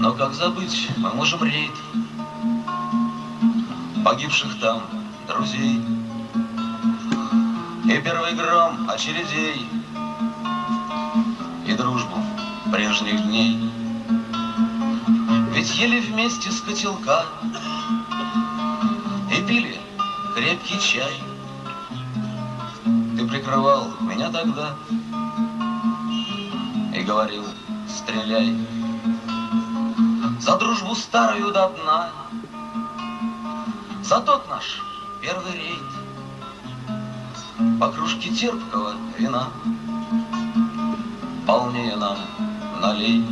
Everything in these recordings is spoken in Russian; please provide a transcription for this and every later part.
Но как забыть, мы можем рейд погибших там друзей и первый гром очередей и дружбу прежних дней. Ведь ели вместе с котелка и пили крепкий чай. Ты прикрывал меня тогда и говорил: стреляй. За дружбу старую до дна, за тот наш первый рейд, по кружке терпкого вина полнее нам налей.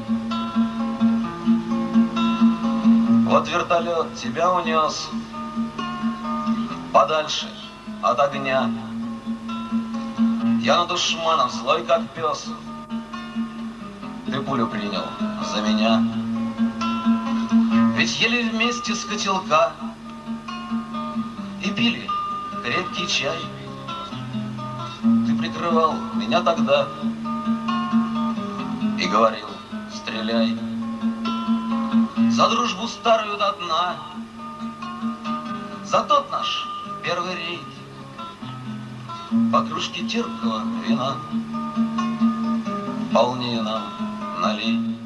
Вот вертолет тебя унес подальше от огня. Я над душманом злой как пес, ты пулю принял за меня. Ведь ели вместе с котелка и пили крепкий чай. Ты прикрывал меня тогда и говорил: стреляй. За дружбу старую до дна, за тот наш первый рейд, по кружке терпкого вина полнее нам налей.